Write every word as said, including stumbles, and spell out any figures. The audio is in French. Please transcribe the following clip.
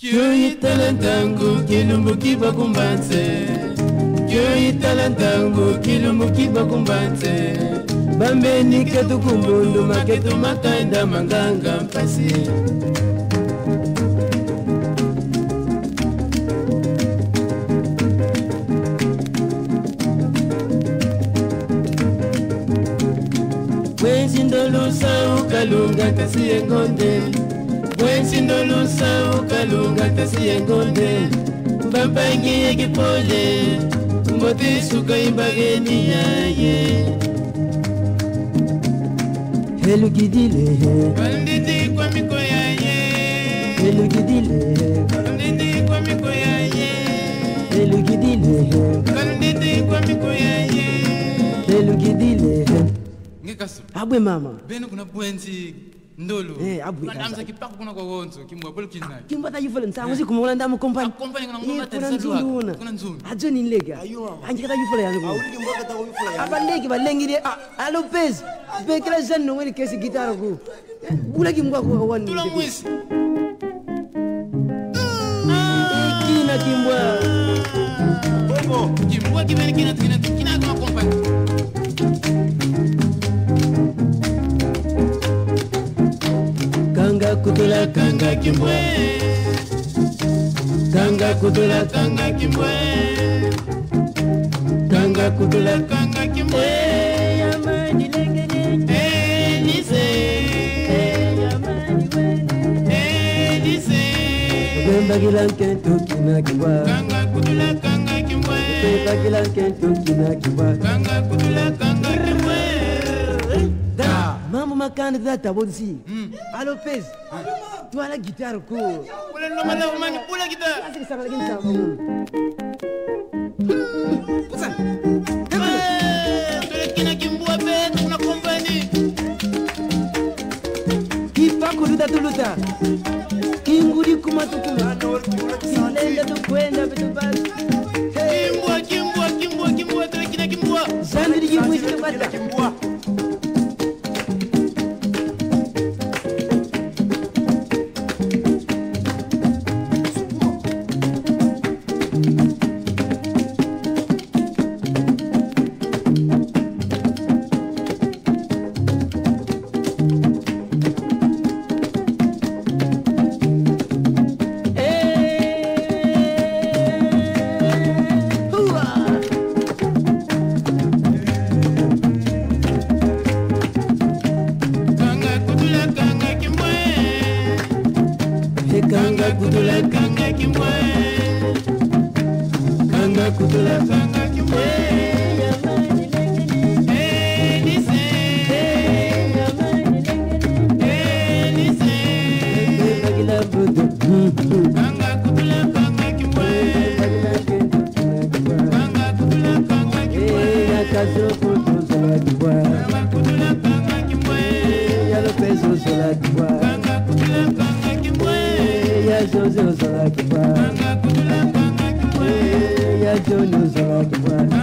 Kyo italantangu kilumbu kiba kumbanse. Kyo italantangu kilumbu kiba kumbanse. Bambe niketu kumbundu maketu makaenda manganga mpasi. Wensi ndolusa ukalunga kasi engonde. Wensi ndolusa ukalunga kasi engonde. Mbambangi ekipole mbote suka imbageni yaye. Helu gidile bandidi kwa miko yaye. Helu gidile bandidi kwa miko yaye. Helu gidile bandidi kwa miko yaye. Helu gidile ngekasu abwe mama beno kuna bwenzi ndolo eh abwe amza kipako kuna kwa wonzo kimwa bolo kinna kimba ta yufale nsango sikumula ndamu company company kuna ngoma tensadu kuna nzuni ajo ni lega anje kata yufale yangu awuli mbaka ta yufale abaleki balengire a Lopez bekela janno ngeni kesi gitara ku bula kimwa ko wani tula mwisi kina kimwa bobo kimwa kibeni kina kina kina kwa company. Kanga kutula kanga kimbwe. Kanga kutula kanga kimbwe. Kanga kutula kanga kimbwe. Yamani lengene. Eh lise. Eh yamani wene. Eh lise. Bemba gilanke tukina kimbwa. Kanga kutula kanga kimbwe. Bemba gilanke tukina kimbwa. Kanga kutula kanga kimbwe. Da mambo makande data bonsi. Lopez. Tu as la guitare ko. Wala no mala umani pula guitar. Asi sana lagi sama mun. Pusan. Eh, tole kina kimbua pe kuna company. Kipa ko luta tuluta. Kinguri kuma tukuma. Sinenda tu kwenda betu bas. Kimbua kimbua kimbua kimbua tole kina kimbua. Sandri kimbua sikapata. kimbua Kanga kutula kanga kimbwe. Kanga kutula kanga kimbwe. Yamani lengene. Eh lise. Yamani lengene. Eh lise. Bagila budu. Kanga kutula kanga kimbwe. Kanga kutula kanga kimbwe. Ya kazo kutu sola kimbwa. Kanga kutula kanga kimbwe. Ya Lopez sola kimbwa. Kanga kutula kanga kimbwe. Ya Jose sola kimbwa. Kanga kutula kanga kimbwe. Ya Johnny sola kimbwa.